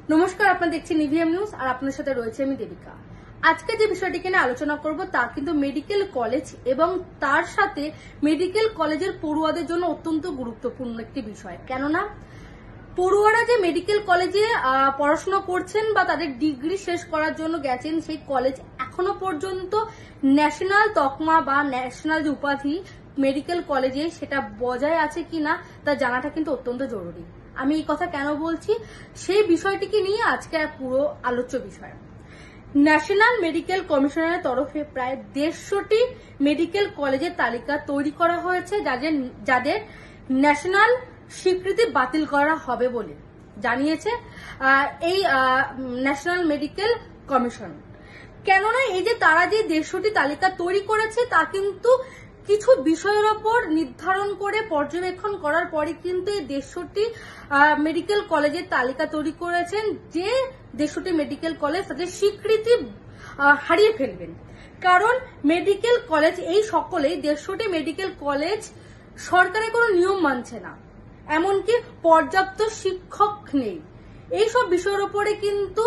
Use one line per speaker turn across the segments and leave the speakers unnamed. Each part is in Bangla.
নমস্কার, আপনারা দেখছেন নিভিএম নিউজ আর আপনাদের সাথে রয়েছে আমি দেবিকা। আজকে যে বিষয়টিকে নিয়ে আলোচনা করব তা কিন্তু মেডিকেল কলেজ এবং তার সাথে মেডিকেল কলেজের পড়ুয়াদের জন্য অত্যন্ত গুরুত্বপূর্ণ একটি বিষয়। কেননা পড়ুয়ারা যে মেডিকেল কলেজে পড়াশোনা করছেন বা তাদের ডিগ্রি শেষ করার জন্য গেছেন, সেই কলেজ এখনো পর্যন্ত ন্যাশনাল তকমা বা ন্যাশনাল যে উপাধি মেডিকেল কলেজে সেটা বজায় আছে কিনা তা জানাটা কিন্তু অত্যন্ত জরুরি। আমি এই কথা কেন বলছি, সেই বিষয়টিকে নিয়ে আজকে পুরো আলোচ্য বিষয়। ন্যাশনাল মেডিকেল কমিশনের তরফে প্রায় 150টি মেডিকেল কলেজের তালিকা তৈরি করা হয়েছে যাদের ন্যাশনাল স্বীকৃতি বাতিল করা হবে বলে জানিয়েছে এই ন্যাশনাল মেডিকেল কমিশন। কেননা এই যে তারা যে 150টি তালিকা তৈরি করেছে তা কিন্তু কিছু বিষয়ের ওপর নির্ধারণ করে পর্যবেক্ষণ করার পরে কিন্তু এই 150টি মেডিকেল কলেজের তালিকা তৈরি করেছেন যে 150টি মেডিকেল কলেজ তাদের স্বীকৃতি হারিয়ে ফেলবেন। কারণ মেডিকেল কলেজ এই সকলেই 150টি মেডিকেল কলেজ সরকারের কোনো নিয়ম মানছে না, এমনকি পর্যাপ্ত শিক্ষক নেই। এইসব বিষয়ের উপরে কিন্তু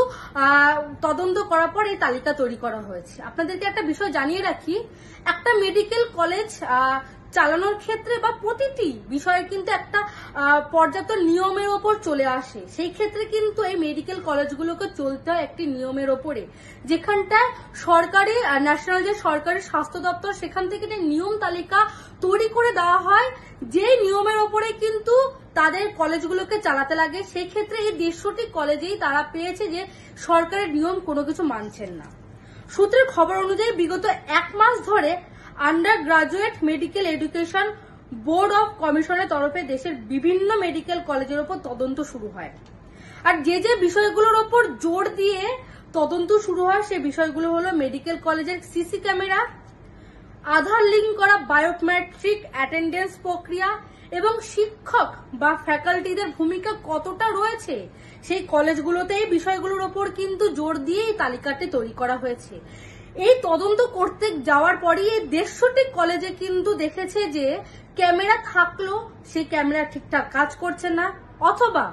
তদন্ত করার পর এই তালিকা তৈরি করা হয়েছে। আপনাদেরকে একটা বিষয় জানিয়ে রাখি, একটা মেডিকেল কলেজ চালানোর ক্ষেত্রে বা প্রতিটি বিষয়ে কিন্তু একটা পর্যাপ্ত নিয়মের ওপর চলে আসে। সেই ক্ষেত্রে কিন্তু এই মেডিকেল কলেজগুলোকে চলতে হয় একটি নিয়মের ওপরে, যেখানটায় সরকারি ন্যাশনাল যে সরকারি স্বাস্থ্য দপ্তর সেখান থেকে নিয়ম তালিকা তৈরি করে দেওয়া হয়, যে নিয়মের ওপরে কিন্তু তাদের কলেজগুলোকে চালাতে লাগে। সেই ক্ষেত্রে এই 150টি কলেজেই তারা পেয়েছে যে সরকারের নিয়ম কোনো কিছু মানছেন না। সূত্রের খবর অনুযায়ী বিগত 1 মাস ধরে undergraduate medical education board of কমিশনের তরফে দেশের বিভিন্ন মেডিকেল কলেজের ওপর তদন্ত শুরু হয়। আর যে যে বিষয়গুলোর ওপর জোর দিয়ে তদন্ত শুরু হয় সে বিষয়গুলো হলো মেডিকেল কলেজের সিসি ক্যামেরা, আধার লিঙ্ক করা বায়োমেট্রিক অ্যাটেন্ডেন্স প্রক্রিয়া এবং শিক্ষক বা ফ্যাকাল্টিদের ভূমিকা কতটা রয়েছে সেই কলেজগুলোতে এই বিষয়গুলোর ওপর কিন্তু জোর দিয়ে এই তালিকাটি তৈরি করা হয়েছে। এই তদন্ত করতে যাওয়ার পরই এই 150টি কলেজে কিন্তু দেখেছে যে ক্যামেরা থাকলেও সেই ক্যামেরা ঠিকঠাক কাজ করছে না, অথবা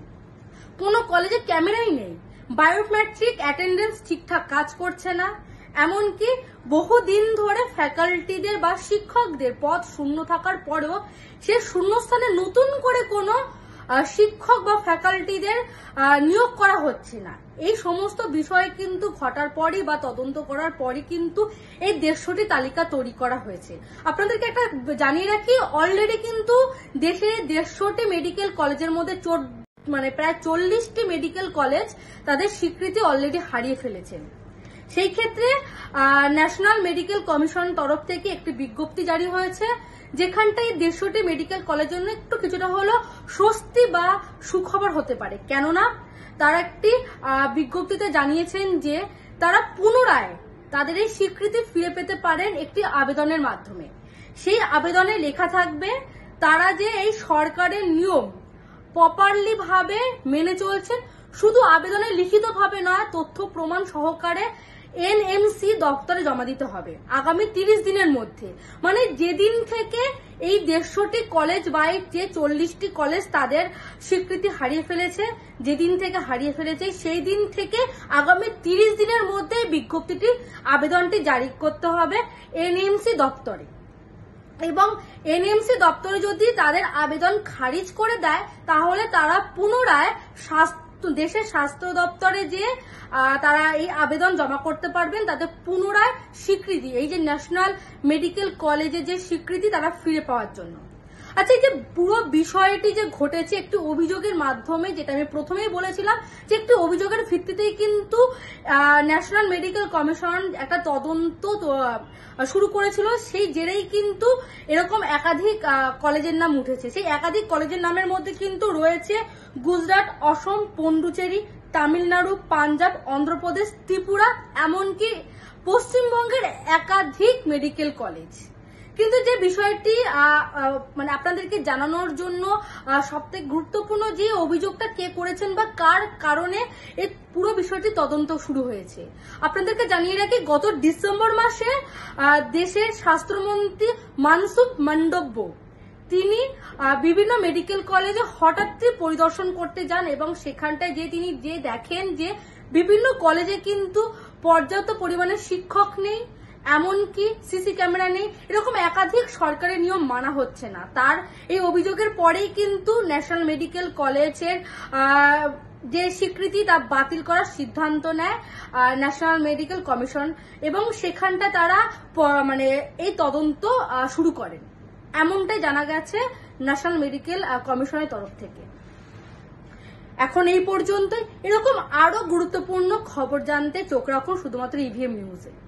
কোনো কলেজে ক্যামেরাই নেই, বায়োমেট্রিক অ্যাটেন্ডেন্স ঠিকঠাক কাজ করছে না, এমনকি বহুদিন ধরে ফ্যাকাল্টিদের বা শিক্ষকদের পদ শূন্য থাকার পরেও সে শূন্যস্থানে নতুন করে কোনো শিক্ষক বা ফ্যাকাল্টিদের নিয়োগ করা হচ্ছে না। এই সমস্ত বিষয় কিন্তু ঘটার পরই বা তদন্ত করার পরই কিন্তু এই 150টি তালিকা তৈরি করা হয়েছে। আপনাদেরকে একটা জানিয়ে রাখি, অলরেডি কিন্তু দেশে 150টি মেডিকেল কলেজের মধ্যে প্রায় 40টি মেডিকেল কলেজ তাদের স্বীকৃতি অলরেডি হারিয়ে ফেলেছেন। সেই ক্ষেত্রে ন্যাশনাল মেডিকেল কমিশন তরফ থেকে একটি বিজ্ঞপ্তি জারি হয়েছে, যেখানটায় 150টি মেডিকেল কলেজের জন্য একটু কিছুটা হলো স্বস্তি বা সুখবর হতে পারে। কেননা তারা একটি বিজ্ঞপ্তিতে জানিয়েছেন যে তারা পুনরায় তাদের এই স্বীকৃতি ফিরে পেতে পারেন একটি আবেদনের মাধ্যমে। সেই আবেদনে লেখা থাকবে তারা যে এই সরকারের নিয়ম প্রপারলি ভাবে মেনে চলছেন, শুধু আবেদনে লিখিত ভাবে নয়, তথ্য প্রমাণ সহকারে এনএমসি দপ্তরে জমা দিতে হবে আগামী 30 দিনের মধ্যে। মানে যেদিন থেকে এই 150টি কলেজ বা যে 40টি কলেজ তাদের স্বীকৃতি হারিয়ে ফেলেছে, যেদিন থেকে হারিয়ে ফেলেছে সেই দিন থেকে আগামী 30 দিনের মধ্যে বিজ্ঞপ্তিটি আবেদনটি জারি করতে হবে এনএমসি দপ্তরে। এবং এনএমসি দপ্তরে যদি তাদের আবেদন খারিজ করে দেয় তাহলে তারা পুনরায় দেশের স্বাস্থ্য দপ্তরে যে তারা এই আবেদন জমা করতে পারবেন, তাদের পুনরায় স্বীকৃতি, এই যে ন্যাশনাল মেডিকেল কলেজের যে স্বীকৃতি তারা ফিরে পাওয়ার জন্য। আচ্ছা, এই যে পুরো বিষয়টি যে ঘটেছে একটি অভিযোগের মাধ্যমে, যেটা আমি প্রথমেই বলেছিলাম যে একটি অভিযোগের ভিত্তিতেই কিন্তু ন্যাশনাল মেডিকেল কমিশন একটা তদন্ত শুরু করেছিল। সেই জেরেই কিন্তু এরকম একাধিক কলেজের নাম উঠেছে। সেই একাধিক কলেজের নামের মধ্যে কিন্তু রয়েছে গুজরাট, অসম, পন্ডুচেরি, তামিলনাড়ু, পাঞ্জাব, অন্ধ্রপ্রদেশ, ত্রিপুরা, এমনকি পশ্চিমবঙ্গের একাধিক মেডিকেল কলেজ। কিন্তু যে বিষয়টি আপনাদেরকে জানানোর জন্য সবথেকে গুরুত্বপূর্ণ, যে অভিযোগটা কে করেছেন বা কার কারণে এই পুরো বিষয়টি তদন্ত শুরু হয়েছে, আপনাদেরকে জানিয়ে রাখি গত ডিসেম্বর মাসে দেশের স্বাস্থ্যমন্ত্রী মনসুখ মান্ডব্য তিনি বিভিন্ন মেডিকেল কলেজে হঠাৎই পরিদর্শন করতে যান এবং সেখানটায় তিনি দেখেন যে বিভিন্ন কলেজে কিন্তু পর্যাপ্ত পরিমাণে শিক্ষক নেই, এমনকি সিসি ক্যামেরা নেই, এরকম একাধিক সরকারি নিয়ম মানা হচ্ছে না। তার এই অভিযোগের পরেই কিন্তু ন্যাশনাল মেডিকেল কলেজের যে স্বীকৃতি তা বাতিল করার সিদ্ধান্ত নেয় ন্যাশনাল মেডিকেল কমিশন এবং সেখানটা তারা এই তদন্ত শুরু করেন, এমনটাই জানা গেছে ন্যাশনাল মেডিকেল কমিশনের তরফ থেকে। এখন এই পর্যন্ত। এরকম আরো গুরুত্বপূর্ণ খবর জানতে চোখ রাখুন শুধুমাত্র ইভিএম নিউজে।